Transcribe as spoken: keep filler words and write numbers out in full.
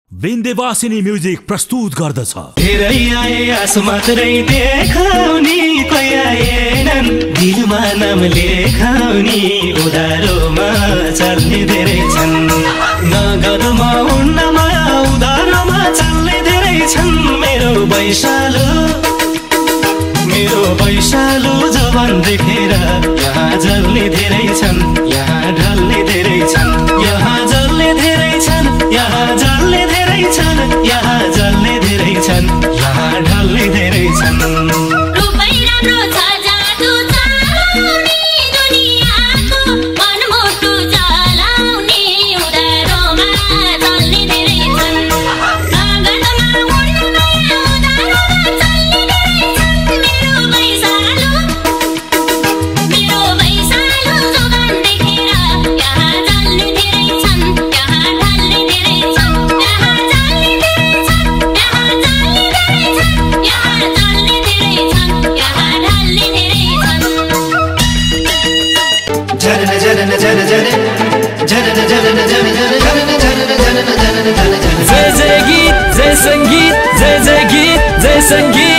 Vindhyavasini music प्रस्तुत गर्दछ। धेरै आए आस मात्रै देखाउने कोही आएनन्, दिलमा नाम लेखाउने उधारोमा चल्ने धेरै छन्। नगदमा उन्नमा उधारोमा चल्ने धेरै छन्। मेरो वैशालु मेरो वैशालु जवान देखेर यहाँ जल्ने धेरै छन्, यहाँ ढल्ने धेरै छन्, यहाँ जल्ने धेरै छन्, यहाँ जल्ने धेरै छन्, यहाँ जल्ने धेरै छन्, यहाँ ढल्ने धेरै छन्। रुपै राम्रो छ जादु चलाउने, दुनियाँको मनमुटु जलाउने उधारोमा चल्ने धेरै छन्। नगदमा उन्नमा उधारोमा चल्ने धेरै छन्। मेरो वैशालु मेरो वैशालु जवान देखेर यहाँ जल्ने धेरै छन्, यहाँ ढल्ने धेरै छन्, यहाँ जल्ने धेरै छन्, यहाँ जल्ने धेरै छन्, यहाँ जल्ने धेरै छन्, यहाँ ढल्ने धेरै छन्। झरन झरन झर झर झरन झरन झर झर झरन झरन झरन झरन झरन। जय जय गीत, जय संगीत, जय जय गीत, जय संगीत।